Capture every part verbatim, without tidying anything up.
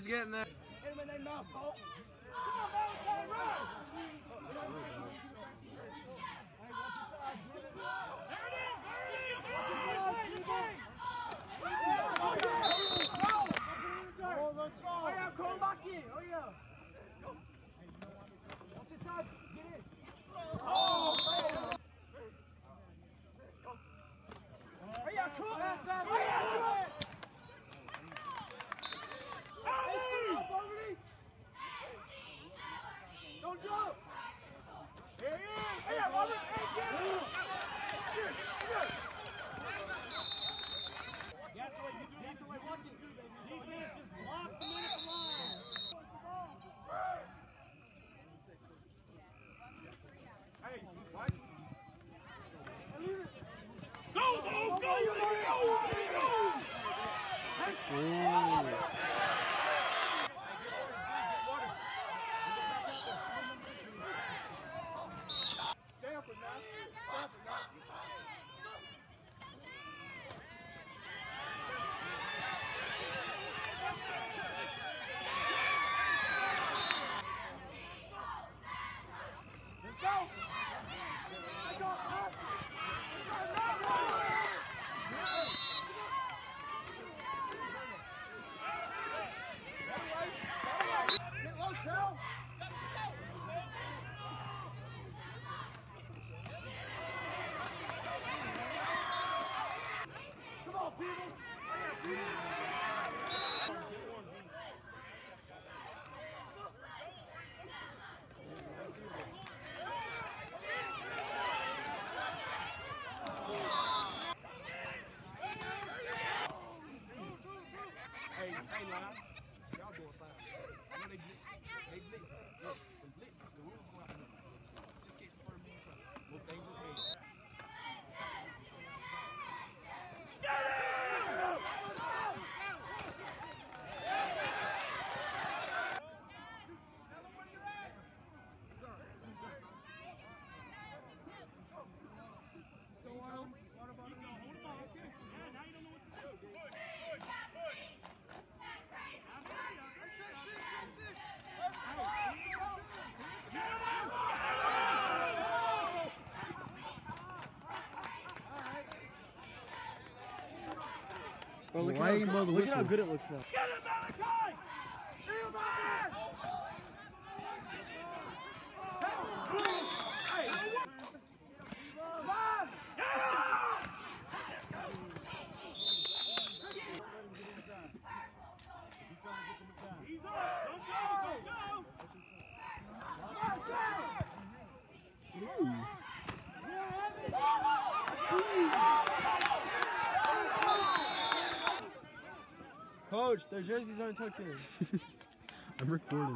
He's getting there. Hit him in their mouth, Cole. Come on, man. Gotta run. Hey, watch your side. There it is. There it is. Oh, yeah. Oh, let's go. Oh, yeah. Cole back in. Oh, yeah. Watch your side. Get in. Oh, man. Oh, yeah. Cool. Oh, yeah. Cool. Don't jump! Here he is! Hey, Robert! Hey, get him! Here, here! That's the way you do it. That's the way watch it do, baby. Defense just block the minute line. Hey, watch. Go, go, go, go, go, go! Let's go! Bro, look, how, look, look at how good it looks now. Get him, Malachi! Feel that! Hey! Come on! He's up! Don't go! Don't go! Go, go! Coach, their jerseys aren't tucked in. I'm recording.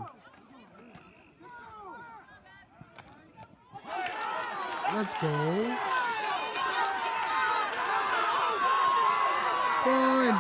Let's go. Fun.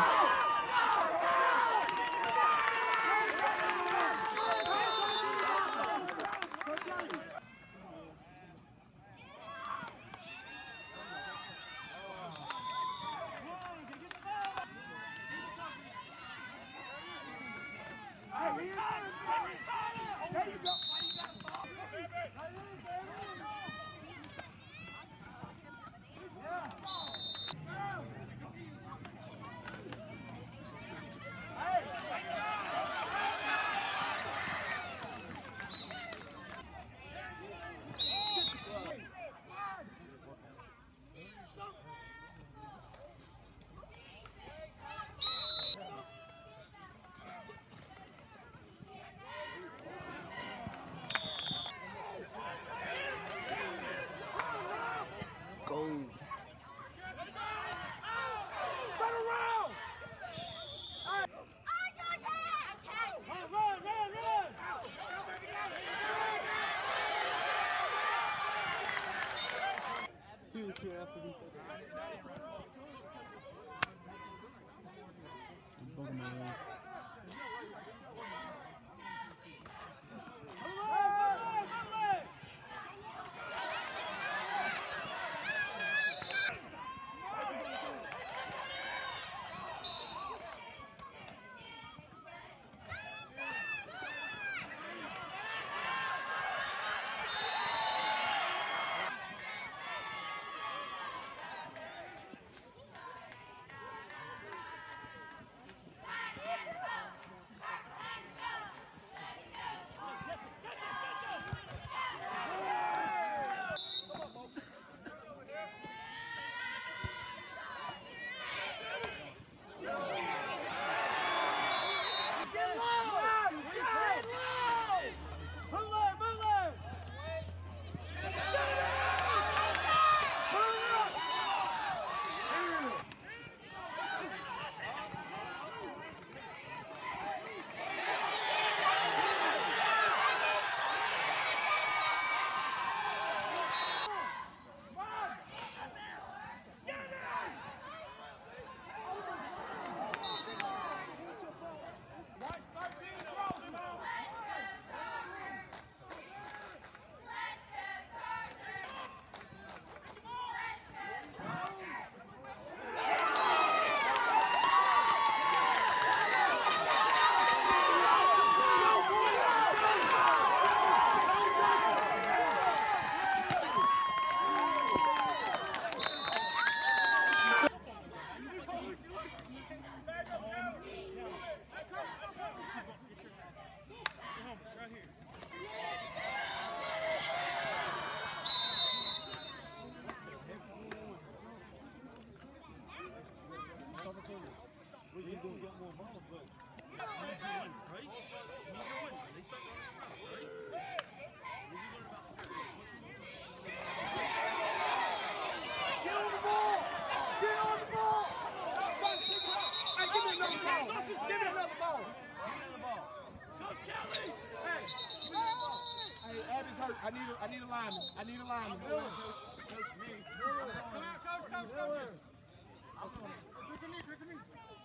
I need a lineman. I need a lineman. Coach, coach me. Come out, coach, coach, coach. Look at me, look at me.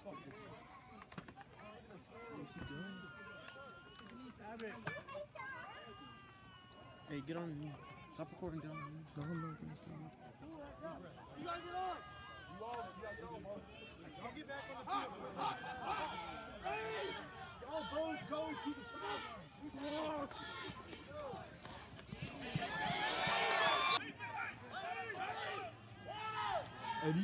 Hey, get on. Stop recording, get on. Go on, look. You gotta get on. You all, you gotta get on, bro. Don't get back on the field. Hey! Y'all both go to the sideline. Eddie.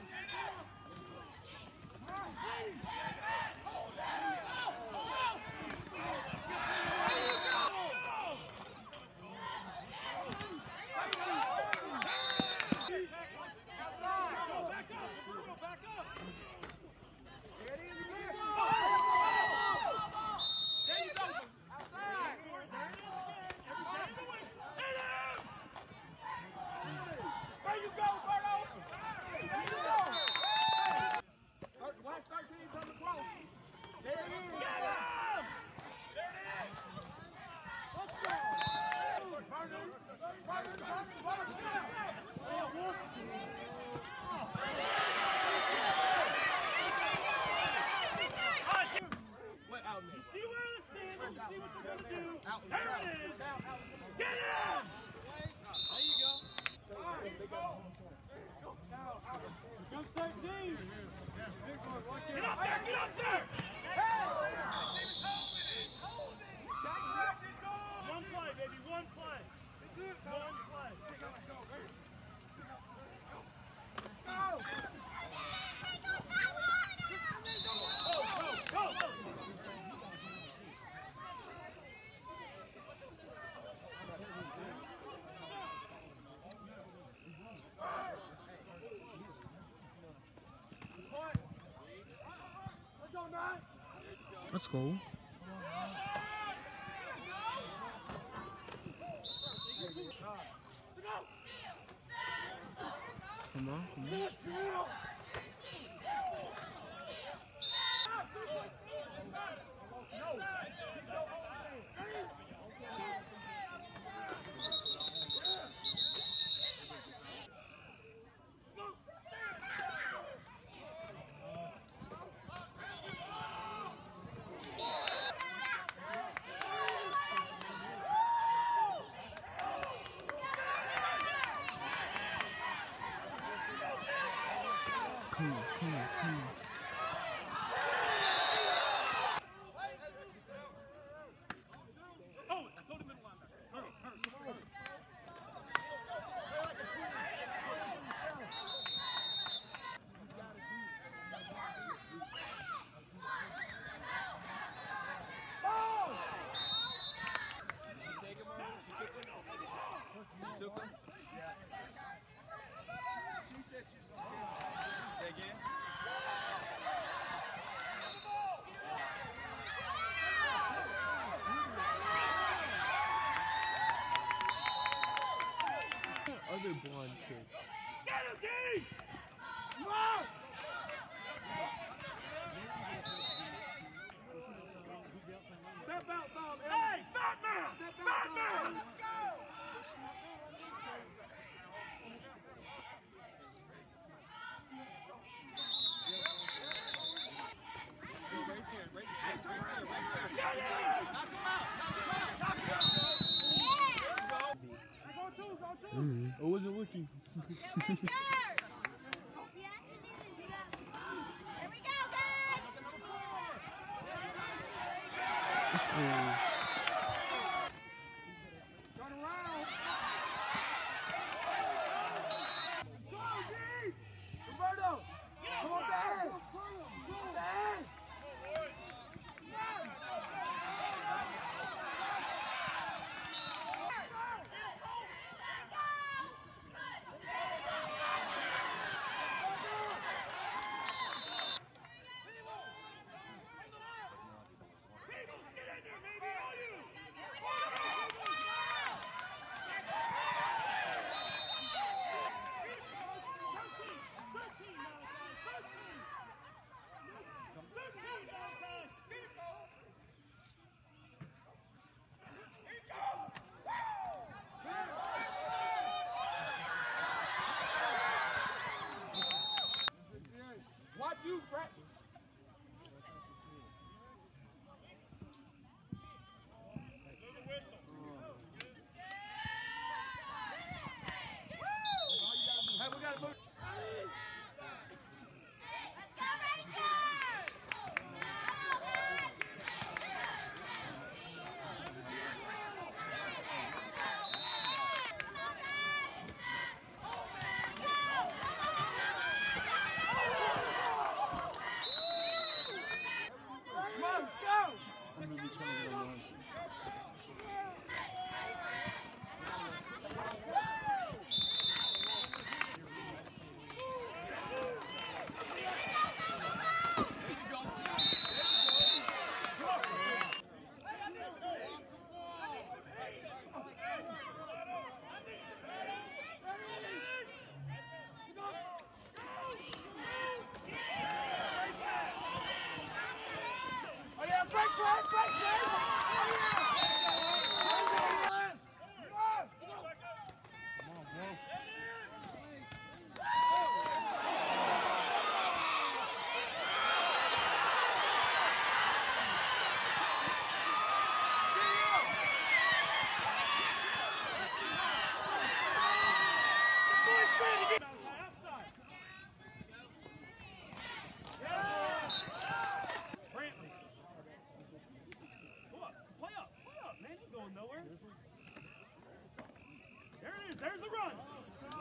Let's go. Come on, come on. Come on, come on, come on. Other blonde kid. Get him, D! Come on! Step out, Bob. Hey, stop now! Stop now! Let's go! Right there, right there, right there, right there. Get him! Knock him out! Knock him out! Knock him out! Go two, go two! Mm-hmm. I wasn't looking. Oh. Turn around. Go, D! Roberto! Come on, Dan! Dan!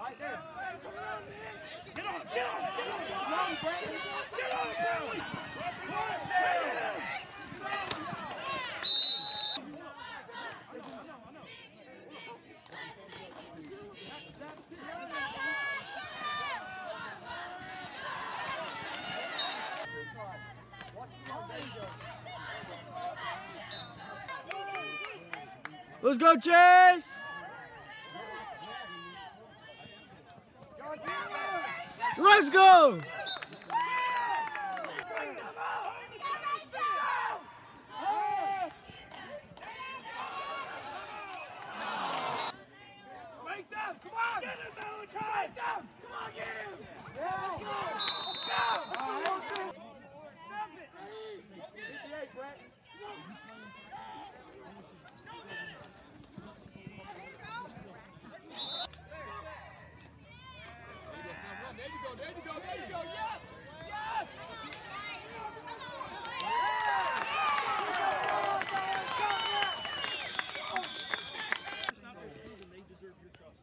Right there. Get on, get on, get on. Get on, Bradley. Get on, Bradley. Let's go, Chase! Let's go! Break them! Come on! Get him, Malachi! Break them! Come on, get him! Let's go! Let's go! Let's go! Stop it! fifty-eight, Brett. There you go, there you go, there you go, yes! Yes! They deserve your trust.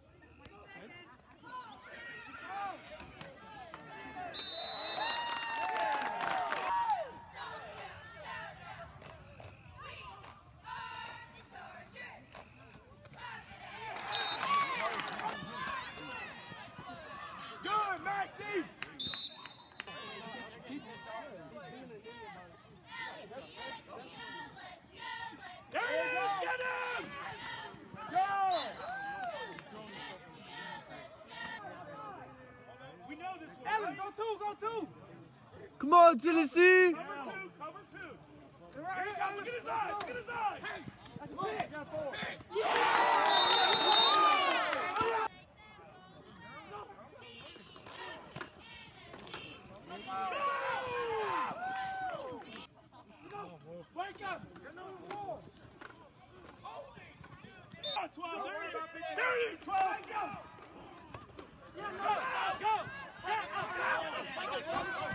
Good, Maxie! There he is! Get him! Go! We know this one. Ellen, go two, go two! Come on, Tennessee! Cover two, cover two. Here he comes, look at his eyes, look at his eyes! That's a big! Wake up! Get on the wall! twelve, there it is! There it is, twelve! Go! Go! Go! Go!